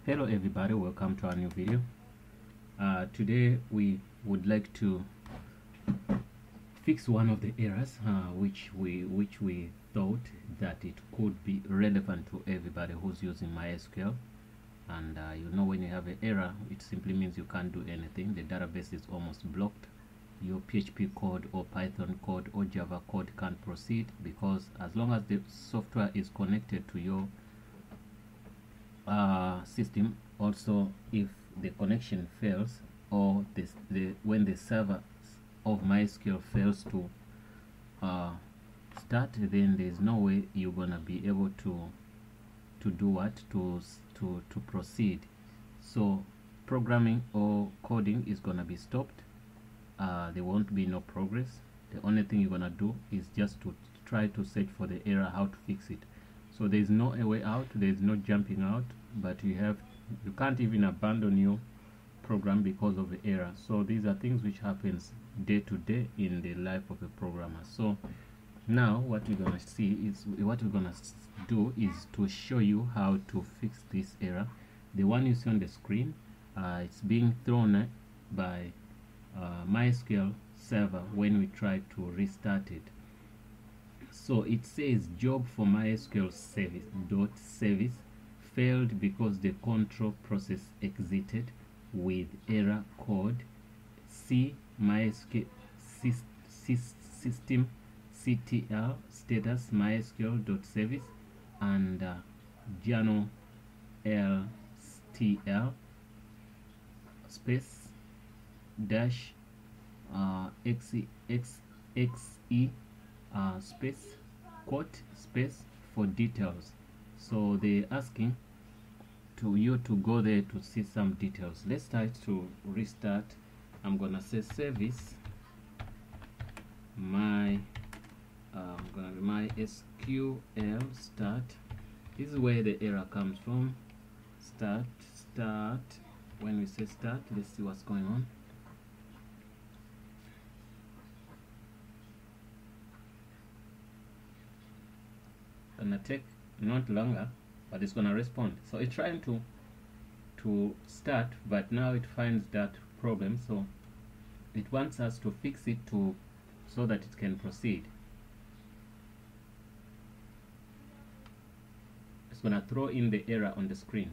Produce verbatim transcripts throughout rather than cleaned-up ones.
Hello everybody, welcome to our new video. Uh, today we would like to fix one of the errors uh, which we which we thought that it could be relevant to everybody who's using MySQL. And uh, you know, when you have an error, it simply means you can't do anything. The database is almost blocked. Your P H P code or Python code or Java code can't proceed, because as long as the software is connected to your uh, system, also if the connection fails or this, the when the server of MySQL fails to uh, start, then there's no way you're gonna be able to to do what to to to proceed. So programming or coding is gonna be stopped. Uh, there won't be no progress. The only thing you're gonna do is just to try to search for the error, how to fix it. So there's no a way out, there's no jumping out, but you have you can't even abandon your program because of the error. So these are things which happens day to day in the life of a programmer. So now what we're gonna see is what we're gonna do is to show you how to fix this error. The one you see on the screen, uh, it's being thrown by uh, MySQL server when we try to restart it. So it says job for MySQL service dot service failed because the control process exited with error code C MySQL system C T L status mysql.service and uh, journal L T L space dash uh, X X X E uh, space quote space for details. So they're asking to you to go there to see some details. Let's try to restart. I'm gonna say service my uh, I'm gonna be mysql start. This is where the error comes from. Start start when we say start, let's see what's going on. Gonna take not longer, but it's gonna respond. So it's trying to to start, but now it finds that problem, so it wants us to fix it to so that it can proceed. It's gonna throw in the error on the screen.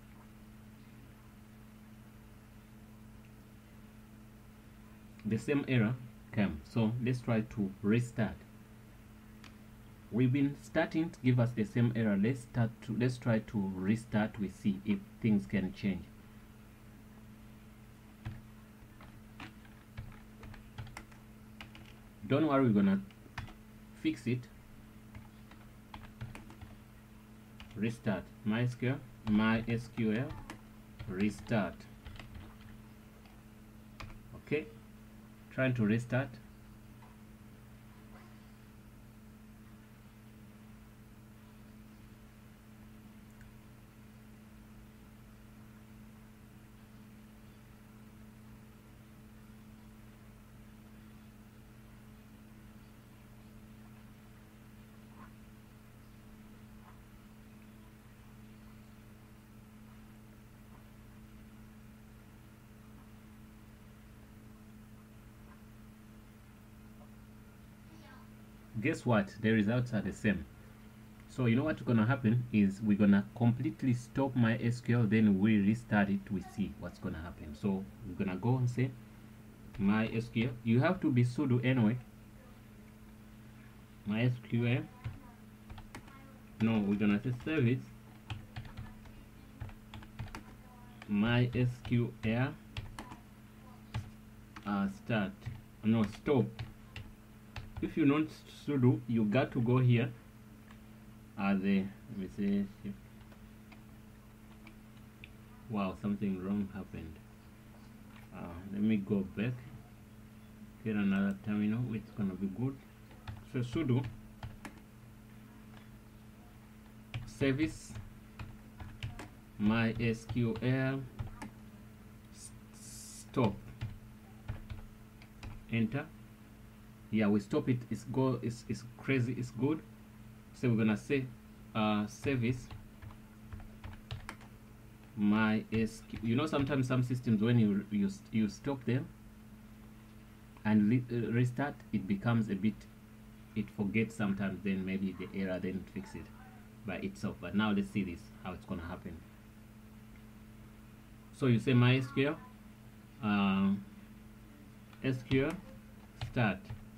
The same error came, so let's try to restart. We've been starting to give us the same error. Let's start to let's try to restart. We see if things can change. Don't worry, we're gonna fix it. Restart MySQL MySQL restart. Okay, trying to restart. Guess what? The results are the same. So you know what's gonna happen is we're gonna completely stop MySQL, then we restart it, we see what's gonna happen. So we're gonna go and say MySQL. You have to be sudo anyway. MySQL. No, we're gonna say service MySQL uh, start. No, stop. If you don't sudo, you got to go here at the, let me say, wow, something wrong happened. Uh, let me go back, get another terminal, it's gonna be good. So sudo service MySQL stop, enter. Yeah, we stop it. It's go. It's, it's crazy. It's good. So we're gonna say uh, service mysql. You know, sometimes some systems, when you you, you stop them and re uh, restart, it becomes a bit, it forgets sometimes, then maybe the error, then it fix it by itself. But now let's see this, how it's gonna happen. So you say mysql um, S Q L start,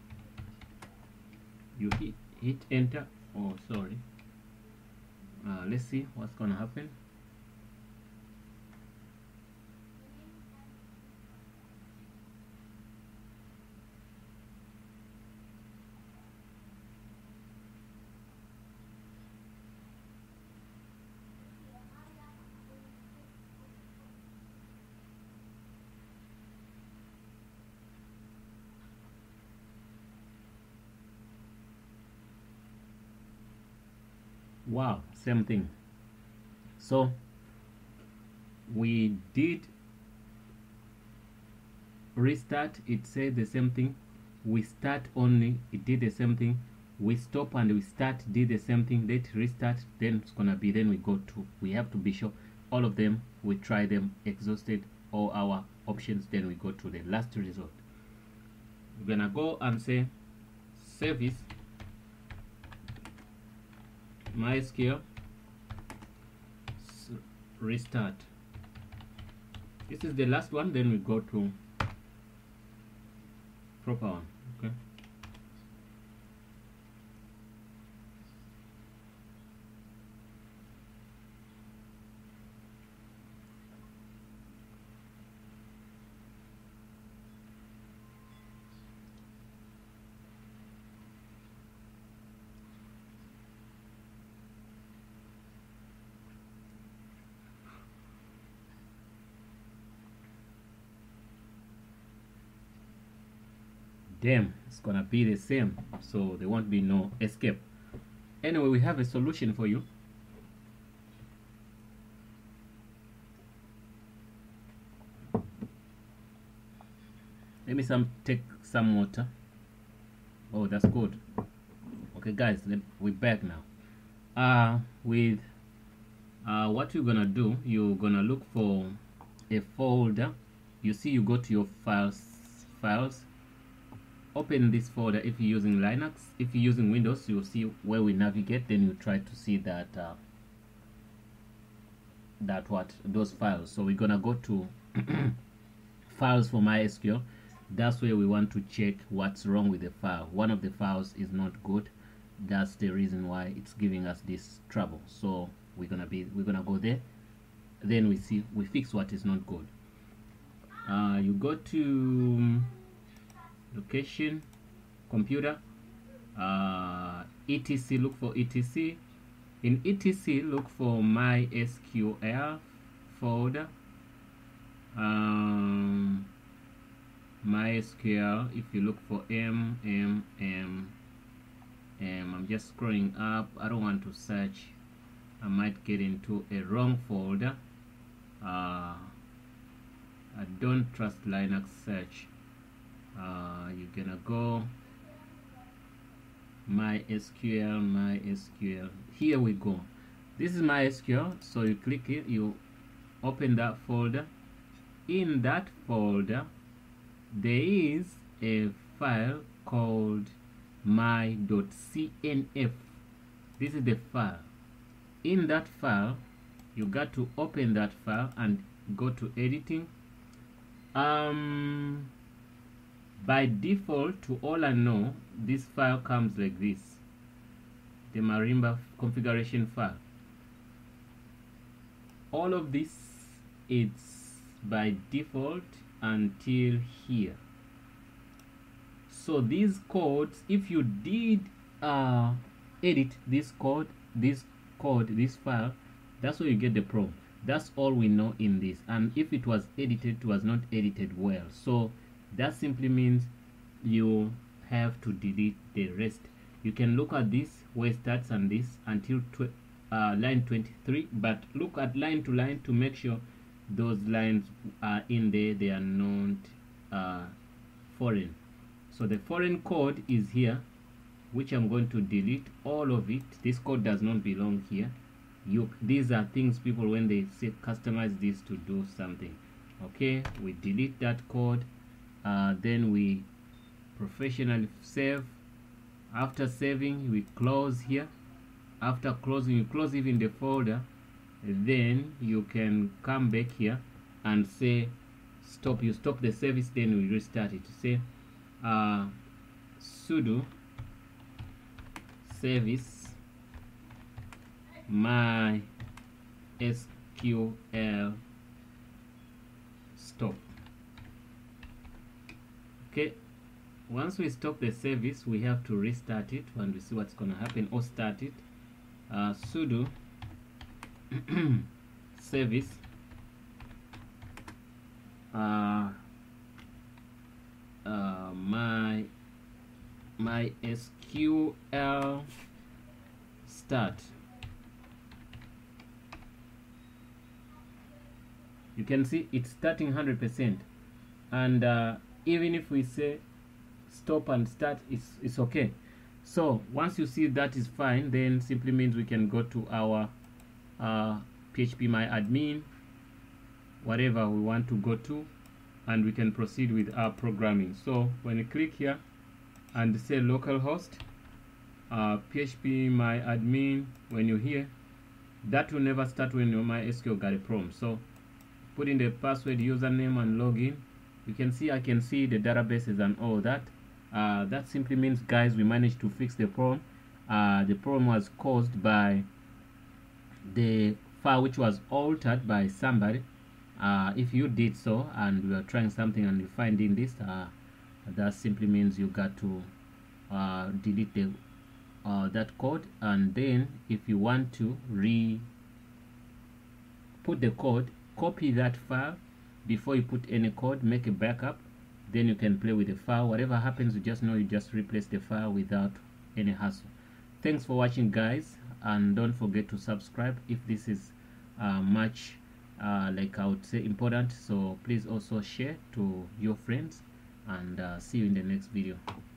you hit, hit enter. Oh sorry, uh, let's see what's gonna happen. Wow, same thing. So we did restart, it said the same thing. We start only, it did the same thing. We stop and we start, did the same thing. Let restart, then it's gonna be, then we go to, we have to be sure all of them, we try them, exhausted all our options, then we go to the last result. We're gonna go and say service mysql restart. This is the last one, then we go to proper one. Okay, damn, it's gonna be the same, so there won't be no escape. Anyway, we have a solution for you. Let me some take some water. Oh, that's good. Okay guys, let, we're back now. Uh with uh what you're gonna do, you're gonna look for a folder. You see, you go to your files files open this folder. If you're using Linux, if you're using Windows, you'll see where we navigate, then you try to see that uh, that what those files. So we're gonna go to files for MySQL. That's where we want to check what's wrong with the file. One of the files is not good. That's the reason why it's giving us this trouble. So we're gonna be we're gonna go there, then we see we fix what is not good. Uh, you go to location, computer, uh, etc, look for etc. In etc, look for mysql folder, um, mysql. If you look for m m m m, I'm just scrolling up, I don't want to search, I might get into a wrong folder. uh, I don't trust Linux search. Uh, you're gonna go mysql mysql, here we go. This is mysql, so you click it, you open that folder. In that folder there is a file called my.cnf. This is the file. In that file you got to open that file and go to editing. Um by default, to all I know, this file comes like this, the Marimba configuration file. All of this, it's by default until here. So these codes, if you did uh, edit this code, this code, this file, that's where you get the problem. That's all we know in this. And if it was edited, it was not edited well. So that simply means you have to delete the rest. You can look at this where it starts and this until tw uh, line twenty-three, but look at line to line to make sure those lines are in there, they are not uh, foreign. So the foreign code is here, which I'm going to delete all of it. This code does not belong here. you these are things people when they say customize this to do something. Okay, we delete that code, uh, then we professionally save. After saving, we close here. After closing, you close even the folder, then you can come back here and say stop. You stop the service, then we restart it. Say uh, sudo service mysql stop. Okay, once we stop the service, we have to restart it and we see what's going to happen, or start it. Uh, sudo service uh, uh, my mysql start. You can see it's starting one hundred percent, and uh, even if we say stop and start, it's, it's okay. So once you see that is fine, then simply means we can go to our uh, P H P my admin, whatever we want to go to, and we can proceed with our programming. So when you click here and say localhost uh, P H P my admin, when you're here, that will never start when your MySQL got a problem. So put in the password, username, and login. You can see I can see the databases and all that. Uh, that simply means, guys, we managed to fix the problem. Uh, the problem was caused by the file which was altered by somebody. Uh, if you did so and you are trying something and you find in this, uh, that simply means you got to uh, delete the uh, that code, and then if you want to re put the code, copy that file before you put any code, make a backup, then you can play with the file. Whatever happens, you just know you just replace the file without any hassle. Thanks for watching, guys, and don't forget to subscribe if this is uh, much uh, like I would say important. So please also share to your friends, and uh, see you in the next video.